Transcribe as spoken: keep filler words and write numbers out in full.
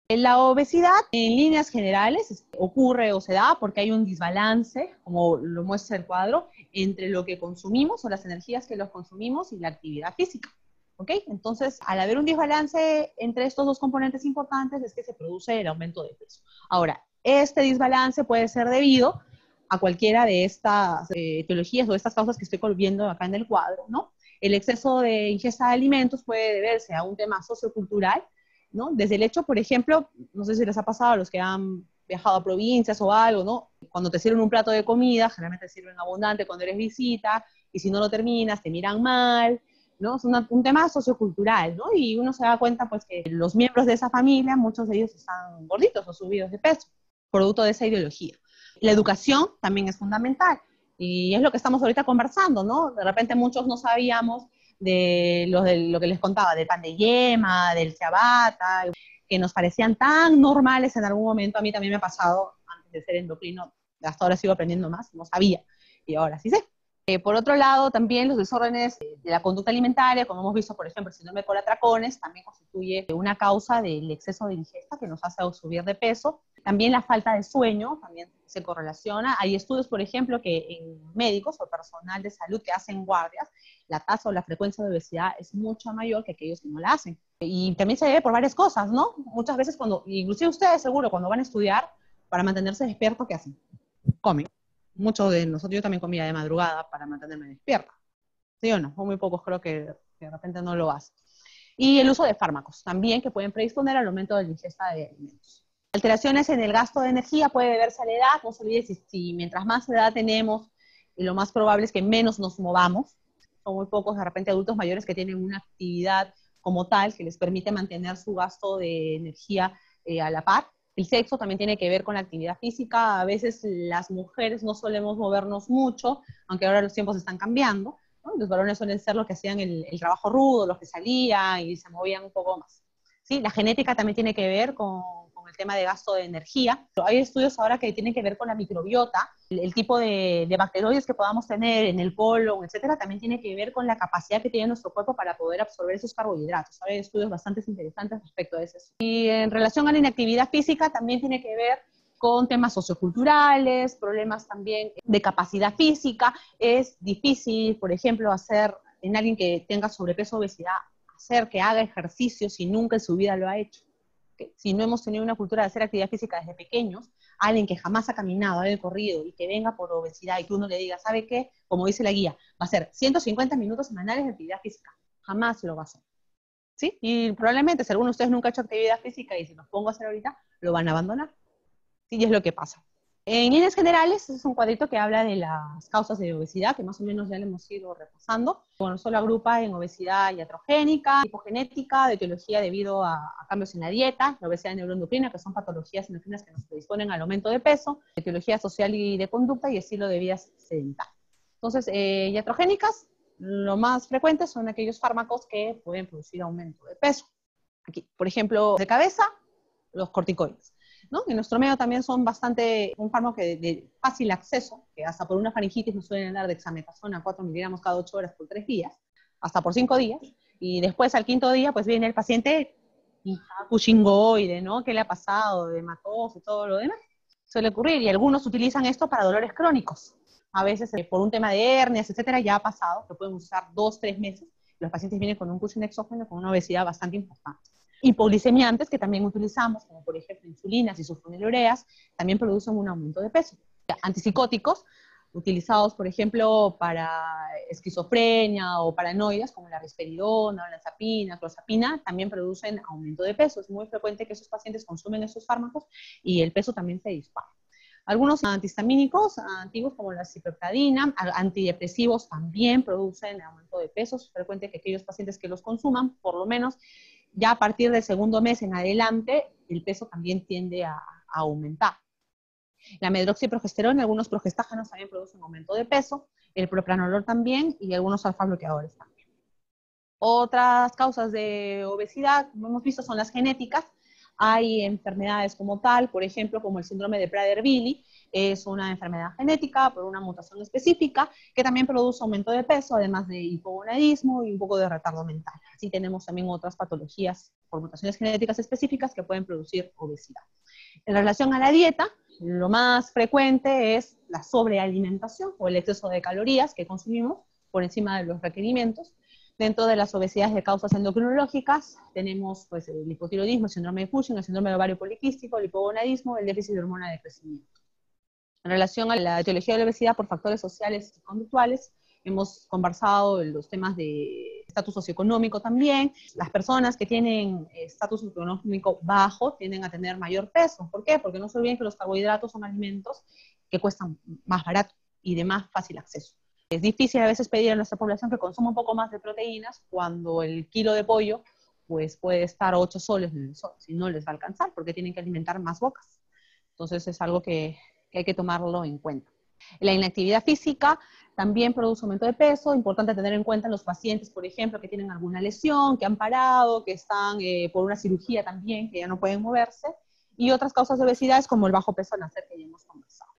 La obesidad, en líneas generales, ocurre o se da porque hay un desbalance, como lo muestra el cuadro, entre lo que consumimos o las energías que los consumimos y la actividad física. ¿Ok? Entonces, al haber un desbalance entre estos dos componentes importantes, es que se produce el aumento de peso. Ahora, este desbalance puede ser debido a cualquiera de estas eh, etiologías o estas causas que estoy viendo acá en el cuadro, ¿no? El exceso de ingesta de alimentos puede deberse a un tema sociocultural, ¿no? Desde el hecho, por ejemplo, no sé si les ha pasado a los que han viajado a provincias o algo, ¿no? Cuando te sirven un plato de comida, generalmente te sirven abundante cuando eres visita, y si no lo terminas, te miran mal, ¿no? Es una, un tema sociocultural, ¿no? Y uno se da cuenta, pues, que los miembros de esa familia, muchos de ellos están gorditos o subidos de peso, producto de esa ideología. La educación también es fundamental, y es lo que estamos ahorita conversando, ¿no? De repente muchos no sabíamos de lo, de lo que les contaba, del pan de yema, del ciabatta, que nos parecían tan normales en algún momento. A mí también me ha pasado, antes de ser endocrino, hasta ahora sigo aprendiendo más, no sabía, y ahora sí sé. Eh, por otro lado, también los desórdenes de la conducta alimentaria, como hemos visto, por ejemplo, el síndrome de colatracones, también constituye una causa del exceso de ingesta que nos hace subir de peso. También la falta de sueño también se correlaciona. Hay estudios, por ejemplo, que en médicos o personal de salud que hacen guardias, la tasa o la frecuencia de obesidad es mucho mayor que aquellos que no la hacen. Y también se debe por varias cosas, ¿no? Muchas veces, cuando, inclusive ustedes seguro, cuando van a estudiar, para mantenerse despiertos, ¿qué hacen? Comen. Muchos de nosotros, yo también comía de madrugada para mantenerme despierta. ¿Sí o no? O muy pocos creo que, que de repente no lo hacen. Y el uso de fármacos también, que pueden predisponer al aumento de la ingesta de alimentos. Alteraciones en el gasto de energía puede deberse a la edad. No se olvide, si, si mientras más edad tenemos, y lo más probable es que menos nos movamos. Son muy pocos de repente adultos mayores que tienen una actividad como tal que les permite mantener su gasto de energía eh, a la par. El sexo también tiene que ver con la actividad física. A veces las mujeres no solemos movernos mucho, aunque ahora los tiempos están cambiando, ¿no? Los varones suelen ser los que hacían el, el trabajo rudo, los que salían y se movían un poco más. ¿Sí? La genética también tiene que ver con, con el tema de gasto de energía. Hay estudios ahora que tienen que ver con la microbiota, el, el tipo de, de bacteroides que podamos tener en el colon, etcétera, también tiene que ver con la capacidad que tiene nuestro cuerpo para poder absorber esos carbohidratos. Hay estudios bastante interesantes respecto a eso. Y en relación a la inactividad física, también tiene que ver con temas socioculturales, problemas también de capacidad física. Es difícil, por ejemplo, hacer en alguien que tenga sobrepeso o obesidad, hacer que haga ejercicio si nunca en su vida lo ha hecho. Si no hemos tenido una cultura de hacer actividad física desde pequeños, alguien que jamás ha caminado, ha corrido y que venga por obesidad y que uno le diga, ¿sabe qué? Como dice la guía, va a ser ciento cincuenta minutos semanales de actividad física. Jamás lo va a hacer. ¿Sí? Y probablemente, si alguno de ustedes nunca ha hecho actividad física y si los pongo a hacer ahorita, lo van a abandonar. Sí, y es lo que pasa. En líneas generales, es un cuadrito que habla de las causas de obesidad, que más o menos ya le hemos ido repasando. Bueno, solo agrupa en obesidad iatrogénica, hipogenética, de etiología debido a, a cambios en la dieta, la obesidad neuroendocrina, que son patologías endocrinas que nos predisponen al aumento de peso, etiología social y de conducta, y estilo de vida sedentario. Entonces, eh, iatrogénicas, lo más frecuente son aquellos fármacos que pueden producir aumento de peso. Aquí, por ejemplo, de cabeza, los corticoides, ¿no? En nuestro medio también son bastante, un fármaco de, de fácil acceso, que hasta por una faringitis nos suelen dar dexametasona cuatro miligramos cada ocho horas por tres días, hasta por cinco días, y después al quinto día pues viene el paciente cushingoide, ¿no? ¿Qué le ha pasado? De hematosis y todo lo demás. Suele ocurrir, y algunos utilizan esto para dolores crónicos. A veces eh, por un tema de hernias, etcétera, ya ha pasado, que pueden usar dos, tres meses. Los pacientes vienen con un cushion exógeno, con una obesidad bastante importante. Hipoglicemiantes, que también utilizamos, como por ejemplo insulinas y sulfonilureas, también producen un aumento de peso. Antipsicóticos, utilizados por ejemplo para esquizofrenia o paranoias, como la risperidona, la olanzapina, clozapina, también producen aumento de peso. Es muy frecuente que esos pacientes consumen esos fármacos y el peso también se dispara. Algunos antihistamínicos antiguos, como la ciprofloxacina, antidepresivos, también producen aumento de peso. Es frecuente que aquellos pacientes que los consuman, por lo menos ya a partir del segundo mes en adelante, el peso también tiende a, a aumentar. La medroxiprogesterona, algunos progestágenos también producen aumento de peso, el propranolol también, y algunos alfa bloqueadores también. Otras causas de obesidad, como hemos visto, son las genéticas. Hay enfermedades como tal, por ejemplo, como el síndrome de Prader-Willi, es una enfermedad genética por una mutación específica que también produce aumento de peso, además de hipogonadismo y un poco de retardo mental. Así tenemos también otras patologías por mutaciones genéticas específicas que pueden producir obesidad. En relación a la dieta, lo más frecuente es la sobrealimentación o el exceso de calorías que consumimos por encima de los requerimientos. Dentro de las obesidades de causas endocrinológicas tenemos pues, el hipotiroidismo, el síndrome de Cushing, el síndrome de ovario poliquístico, el hipogonadismo, el déficit de hormona de crecimiento. En relación a la etiología de la obesidad por factores sociales y conductuales, hemos conversado en los temas de estatus socioeconómico también. Las personas que tienen estatus socioeconómico bajo tienden a tener mayor peso. ¿Por qué? Porque no se olviden que los carbohidratos son alimentos que cuestan más barato y de más fácil acceso. Es difícil a veces pedir a nuestra población que consuma un poco más de proteínas cuando el kilo de pollo pues, puede estar ocho soles en el sol, si no les va a alcanzar porque tienen que alimentar más bocas. Entonces es algo que, que hay que tomarlo en cuenta. La inactividad física también produce aumento de peso, importante tener en cuenta los pacientes, por ejemplo, que tienen alguna lesión, que han parado, que están eh, por una cirugía también, que ya no pueden moverse, y otras causas de obesidad es como el bajo peso al nacer que ya hemos conversado.